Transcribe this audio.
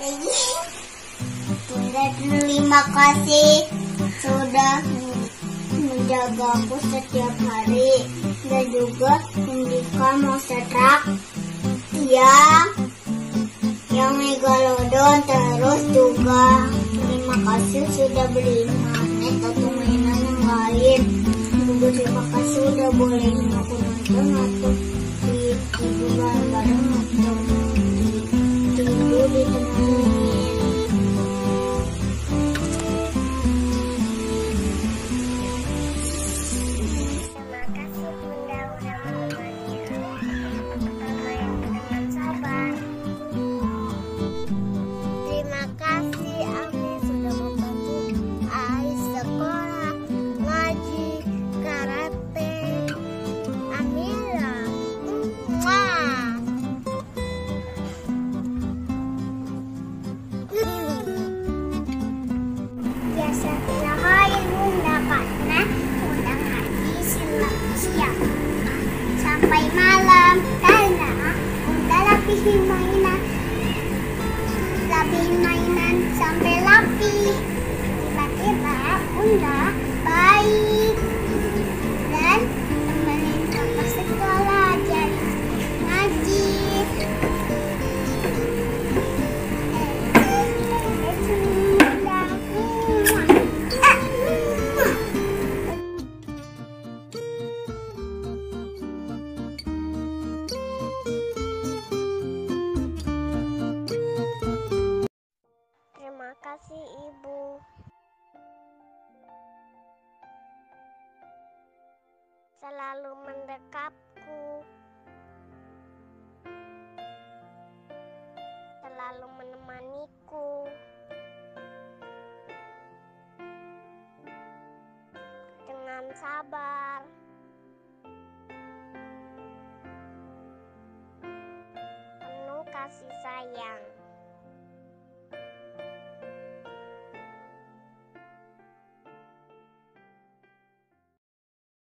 Bunda, terima kasih sudah menjagaku setiap hari dan juga memberikan monster truck yang megalodon. Terus juga terima kasih sudah beliin magnet atau mainan yang lain. Juga terima kasih sudah bolehin aku nonton atau tidur bareng-bareng atau tidur di temenin. Terima kasih Bunda udah menemani aku bermain dengan sabar. Terima kasih Ami sudah membantu Ais sekolah, ngaji, karate. Amira, biasa pinahain Bunda karena Bunda ngaji siang sampai malam karena Bunda lapihin mainan sampai lapih. Tiba-tiba Bunda baik dan temenin papa sekolah jadi ngaji. Terima kasih Ibu. Selalu mendekapku, selalu menemaniku. Dengan sabar, penuh kasih sayang.